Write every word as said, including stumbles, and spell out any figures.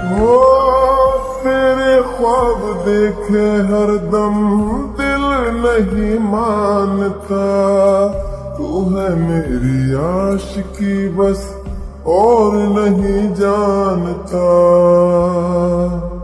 हो तेरे ख्वाब देखे हरदम दिल नहीं मानता, तू है मेरी आशिकी बस और नहीं जानता।